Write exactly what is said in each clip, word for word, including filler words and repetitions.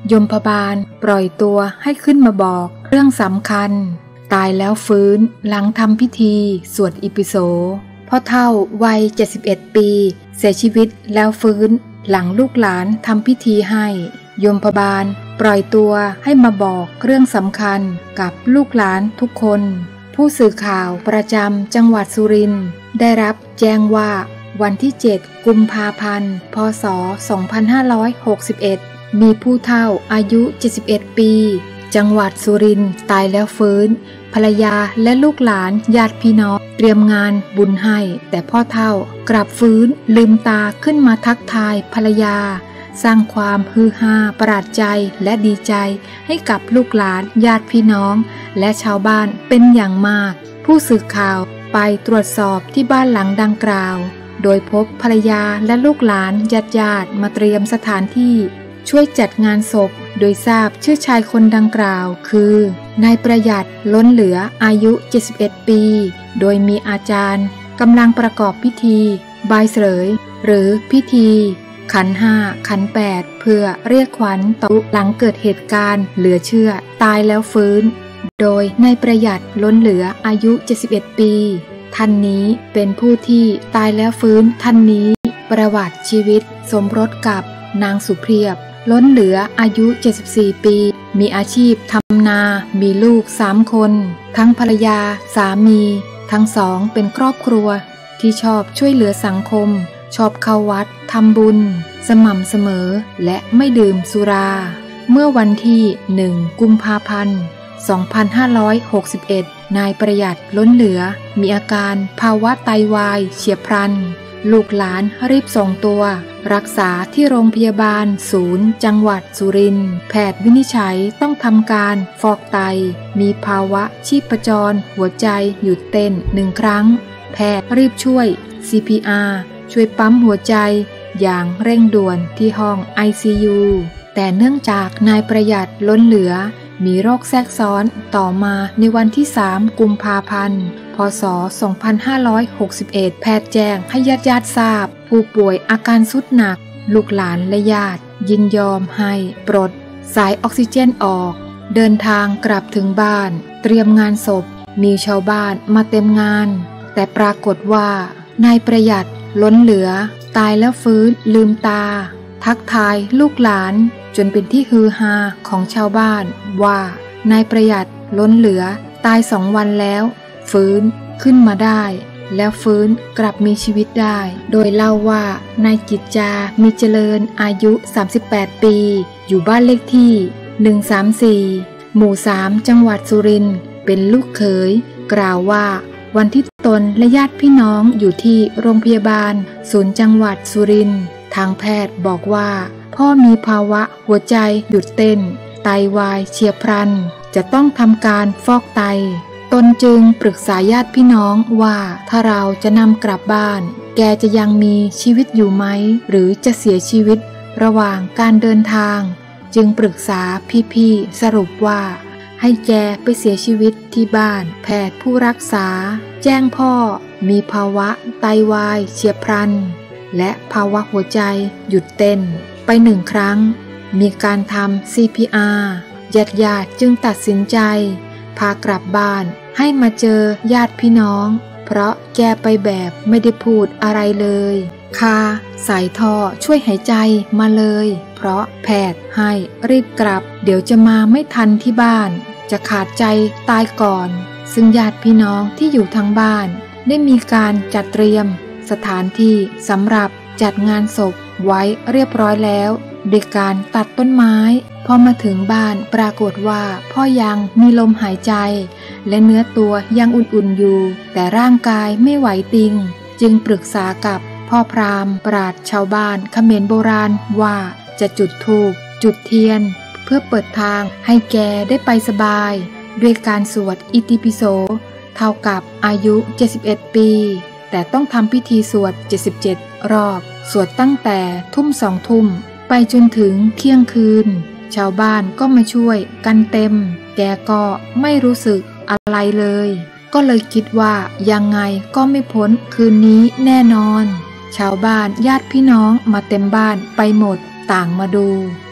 ยมบาลปล่อยตัวให้ขึ้นมาบอกเรื่องสำคัญตายแล้วฟื้นหลังทำพิธีสวดอิปิโสพ่อเฒ่าวัยเจ็ดสิบเอ็ดปีเสียชีวิตแล้วฟื้นหลังลูกหลานทำพิธีให้ยมบาลปล่อยตัวให้มาบอกเรื่องสำคัญกับลูกหลานทุกคนผู้สื่อข่าวประจำจังหวัดสุรินทร์ได้รับแจ้งว่าวันที่เจ็ดกุมภาพันธ์พ.ศ. สองพันห้าร้อยหกสิบเอ็ดมีผู้เฒ่าอายุเจ็ดสิบเอ็ดปีจังหวัดสุรินทร์ตายแล้วฟื้นภรรยาและลูกหลานญาติพี่น้องเตรียมงานบุญให้แต่พ่อเฒ่ากลับฟื้นลืมตาขึ้นมาทักทายภรรยาสร้างความฮือฮาประหลาดใจและดีใจให้กับลูกหลานญาติพี่น้องและชาวบ้านเป็นอย่างมากผู้สื่อข่าวไปตรวจสอบที่บ้านหลังดังกล่าวโดยพบภรรยาและลูกหลานญาติญาติมาเตรียมสถานที่ช่วยจัดงานศพโดยทราบชื่อชายคนดังกล่าวคือนายประหยัดล้นเหลืออายุเจ็ดสิบเอ็ดปีโดยมีอาจารย์กำลังประกอบพิธีบายเสยหรือพิธีขันห้าขันแปดเพื่อเรียกขวัญต่อหลังเกิดเหตุการณ์เหลือเชื่อตายแล้วฟื้นโดยนายประหยัดล้นเหลืออายุเจ็ดสิบเอ็ดปีท่านนี้เป็นผู้ที่ตายแล้วฟื้นท่านนี้ประวัติชีวิตสมรสกับนางสุเพียบล้นเหลืออายุเจ็ดสิบสี่ปีมีอาชีพทำนามีลูกสามคนทั้งภรรยาสามีทั้งสองเป็นครอบครัวที่ชอบช่วยเหลือสังคมชอบเข้าวัดทำบุญสม่ำเสมอและไม่ดื่มสุราเมื่อวันที่หนึ่งกุมภาพันธ์สองพันห้าร้อยหกสิบเอ็ดนายประหยัดล้นเหลือมีอาการภาวะไตวายเฉียบพลันลูกหลานรีบส่งตัวรักษาที่โรงพยาบาลศูนย์จังหวัดสุรินทร์แพทย์วินิจฉัยต้องทำการฟอกไตมีภาวะชีพจรหัวใจหยุดเต้นหนึ่งครั้งแพทย์รีบช่วย ซี พี อาร์ ช่วยปั๊มหัวใจอย่างเร่งด่วนที่ห้อง ไอ ซี ยู แต่เนื่องจากนายประหยัดล้นเหลือมีโรคแทรกซ้อนต่อมาในวันที่สามกุมภาพันธ์พ.ศ. สองพันห้าร้อยหกสิบเอ็ดแพทย์แจ้งให้ญาติญาติทราบผู้ป่วยอาการทรุดหนักลูกหลานและญาติยินยอมให้ปลดสายออกซิเจนออกเดินทางกลับถึงบ้านเตรียมงานศพมีชาวบ้านมาเต็มงานแต่ปรากฏว่านายประหยัดล้นเหลือตายแล้วฟื้นลืมตาทักทายลูกหลานจนเป็นที่ฮือฮาของชาวบ้านว่านายประหยัดล้นเหลือตายสองวันแล้วฟื้นขึ้นมาได้แล้วฟื้นกลับมีชีวิตได้โดยเล่าว่านายกิจจามีเจริญอายุสามสิบแปดปีอยู่บ้านเลขที่หนึ่งสามสี่หมู่สามจังหวัดสุรินทร์เป็นลูกเขยกล่าวว่าวันที่ตนและญาติพี่น้องอยู่ที่โรงพยาบาลศูนย์จังหวัดสุรินทร์ทางแพทย์บอกว่าพ่อมีภาวะหัวใจหยุดเต้นไตวายเฉียบพลันจะต้องทำการฟอกไตตนจึงปรึกษาญาติพี่น้องว่าถ้าเราจะนำกลับบ้านแกจะยังมีชีวิตอยู่ไหมหรือจะเสียชีวิตระหว่างการเดินทางจึงปรึกษาพี่ๆสรุปว่าให้แกไปเสียชีวิตที่บ้านแพทย์ผู้รักษาแจ้งพ่อมีภาวะไตวายเฉียบพลันและภาวะหัวใจหยุดเต้นไปหนึ่งครั้งมีการทำ ซี พี อาร์ ญาติญาติจึงตัดสินใจพากลับบ้านให้มาเจอญาติพี่น้องเพราะแกไปแบบไม่ได้พูดอะไรเลยคาใส่ท่อช่วยหายใจมาเลยเพราะแพทย์ให้รีบกลับเดี๋ยวจะมาไม่ทันที่บ้านจะขาดใจตายก่อนซึ่งญาติพี่น้องที่อยู่ทางบ้านได้มีการจัดเตรียมสถานที่สำหรับจัดงานศพไว้เรียบร้อยแล้วโดยการตัดต้นไม้พอมาถึงบ้านปรากฏว่าพ่อยังมีลมหายใจและเนื้อตัวยังอุ่นๆอยู่แต่ร่างกายไม่ไหวติงจึงปรึกษากับพ่อพราหมณ์ปราชญ์ชาวบ้านเขมรโบราณว่าจะจุดธูปจุดเทียนเพื่อเปิดทางให้แกได้ไปสบายด้วยการสวดอิติปิโสเท่ากับอายุเจ็ดสิบเอ็ดปีแต่ต้องทำพิธีสวดเจ็ดสิบเจ็ดรอบสวดตั้งแต่ทุ่มสองทุ่มไปจนถึงเที่ยงคืนชาวบ้านก็มาช่วยกันเต็มแกก็ไม่รู้สึกอะไรเลยก็เลยคิดว่ายังไงก็ไม่พ้นคืนนี้แน่นอนชาวบ้านญาติพี่น้องมาเต็มบ้านไปหมดต่างมาดู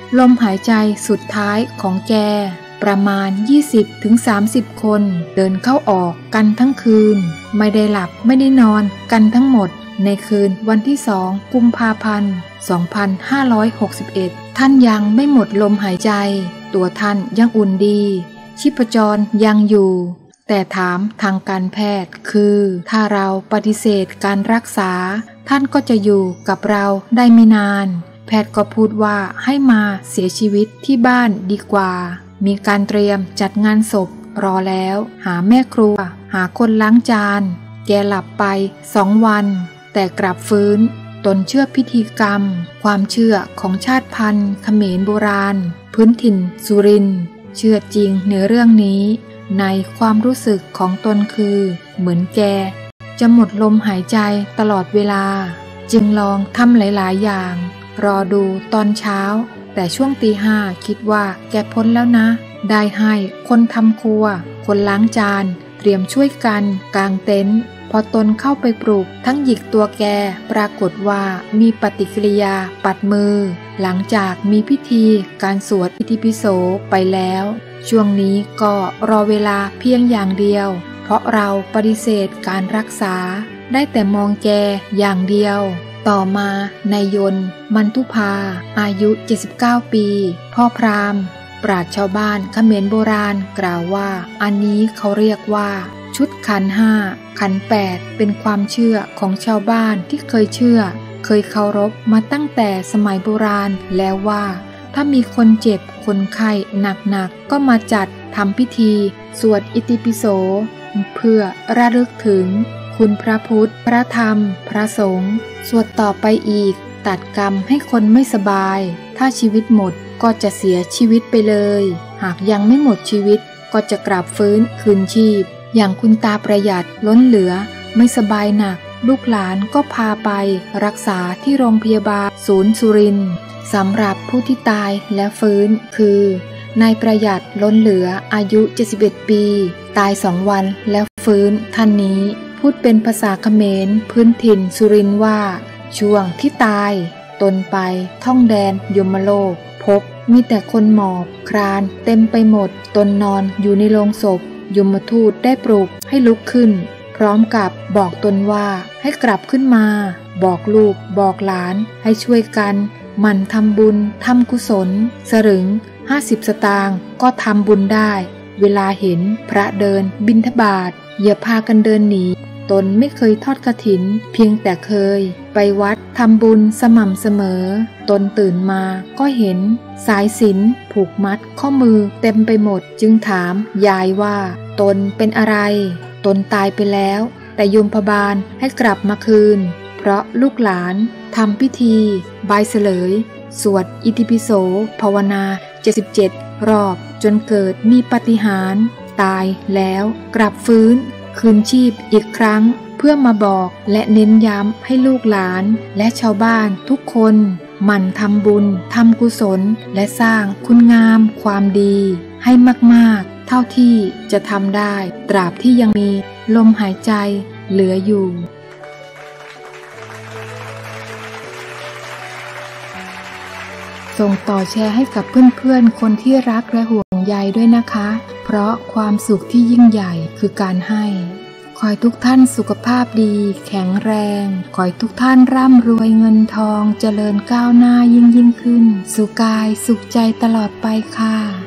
ลมหายใจสุดท้ายของแกประมาณ ยี่สิบถึงสามสิบ คนเดินเข้าออกกันทั้งคืนไม่ได้หลับไม่ได้นอนกันทั้งหมดในคืนวันที่สองกุมภาพันธ์สองพันห้าร้อยหกสิบเอ็ดท่านยังไม่หมดลมหายใจตัวท่านยังอุ่นดีชีพจรยังอยู่แต่ถามทางการแพทย์คือถ้าเราปฏิเสธการรักษาท่านก็จะอยู่กับเราได้ไม่นานแพทย์ก็พูดว่าให้มาเสียชีวิตที่บ้านดีกว่ามีการเตรียมจัดงานศพรอแล้วหาแม่ครัวหาคนล้างจานแกหลับไปสองวันแต่กลับฟื้นตนเชื่อพิธีกรรมความเชื่อของชาติพันธุ์เขมรโบราณพื้นถิ่นสุรินทร์เชื่อจริงในเรื่องนี้ในความรู้สึกของตนคือเหมือนแกจะหมดลมหายใจตลอดเวลาจึงลองทำหลายๆอย่างรอดูตอนเช้าแต่ช่วงตีห้าคิดว่าแกพ้นแล้วนะได้ให้คนทำครัวคนล้างจานเตรียมช่วยกันกางเต็นท์พอตนเข้าไปปลุกทั้งหยิกตัวแกปรากฏว่ามีปฏิกิริยาปัดมือหลังจากมีพิธีการสวดอิติปิโสไปแล้วช่วงนี้ก็รอเวลาเพียงอย่างเดียวเพราะเราปฏิเสธการรักษาได้แต่มองแกอย่างเดียวต่อมานายยนต์มันทุภาอายุเจ็ดสิบเก้าปีพ่อพราหมณ์ปราชญ์ชาวบ้านเขมรโบราณกล่าวว่าอันนี้เขาเรียกว่าชุดขันธ์ห้าขันธ์แปดเป็นความเชื่อของชาวบ้านที่เคยเชื่อเคยเคารพมาตั้งแต่สมัยโบราณแล้วว่าถ้ามีคนเจ็บคนไข้หนักๆก็มาจัดทำพิธีสวดอิติปิโสเพื่อระลึกถึงคุณพระพุทธพระธรรมพระสงฆ์สวดต่อไปอีกตัดกรรมให้คนไม่สบายถ้าชีวิตหมดก็จะเสียชีวิตไปเลยหากยังไม่หมดชีวิตก็จะกลับฟื้นคืนชีพอย่างคุณตาประหยัดล้นเหลือไม่สบายหนักลูกหลานก็พาไปรักษาที่โรงพยาบาลศูนย์สุรินทร์สำหรับผู้ที่ตายและฟื้นคือนายประหยัดล้นเหลืออายุเจ็ดสิบเอ็ดปีตายสองวันแล้วฟื้นท่านนี้พูดเป็นภาษาเขมรพื้นถิ่นสุรินทร์ว่าช่วงที่ตายตนไปท่องแดนยมโลกพบมีแต่คนหมอบคลานเต็มไปหมดตนนอนอยู่ในโลงศพยมทูตได้ปลุกให้ลุกขึ้นพร้อมกับบอกตนว่าให้กลับขึ้นมาบอกลูกบอกหลานให้ช่วยกันหมั่นทำบุญทำกุศลสรึงห้าสิบสตางค์ก็ทำบุญได้เวลาเห็นพระเดินบิณฑบาตอย่าพากันเดินหนีตนไม่เคยทอดกฐินเพียงแต่เคยไปวัดทำบุญสม่ำเสมอตนตื่นมาก็เห็นสายสิญจน์ผูกมัดข้อมือเต็มไปหมดจึงถามยายว่าตนเป็นอะไรตนตายไปแล้วแต่โยมพบาลให้กลับมาคืนเพราะลูกหลานทำพิธีบายเสลยสวดอิติปิโสภาวนาเจ็ดสิบเจ็ดรอบจนเกิดมีปาฏิหาริย์ตายแล้วกลับฟื้นคืนชีพอีกครั้งเพื่อมาบอกและเน้นย้ำให้ลูกหลานและชาวบ้านทุกคนหมั่นทำบุญทำกุศลและสร้างคุณงามความดีให้มากๆเท่าที่จะทำได้ตราบที่ยังมีลมหายใจเหลืออยู่ส่งต่อแชร์ให้กับเพื่อนๆคนที่รักและห่วงใยด้วยนะคะเพราะความสุขที่ยิ่งใหญ่คือการให้ขอให้ทุกท่านสุขภาพดีแข็งแรงขอให้ทุกท่านร่ำรวยเงินทองเจริญก้าวหน้ายิ่งยิ่งขึ้นสุขกายสุขใจตลอดไปค่ะ